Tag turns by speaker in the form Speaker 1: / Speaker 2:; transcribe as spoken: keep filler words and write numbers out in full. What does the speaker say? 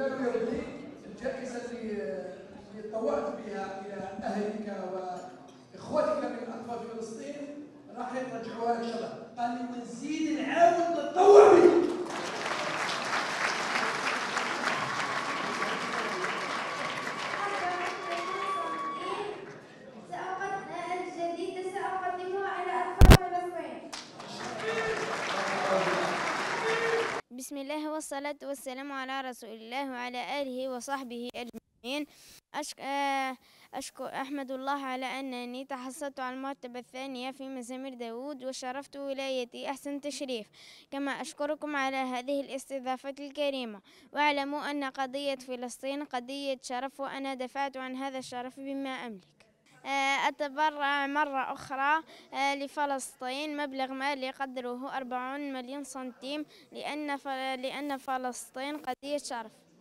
Speaker 1: قلنا له يا ولدي الجائزه اللي اللي طوعت بها الى اهلك واخوتك من اطفال فلسطين راح يرجعوها ان شاء الله. قال لي ونزيد نعاود نتطوع به.
Speaker 2: بسم الله والصلاة والسلام على رسول الله وعلى آله وصحبه أجمعين. أشكر أحمد الله على أنني تحصلت على المرتبة الثانية في مزامير داود وشرفت ولايتي أحسن تشريف. كما أشكركم على هذه الاستضافة الكريمة، واعلموا أن قضية فلسطين قضية شرف، وأنا دفعت عن هذا الشرف بما أملك. أتبرع مرة أخرى لفلسطين مبلغ مالي قدره أربعين مليون سنتيم، لأن لأن فلسطين قضية شرف.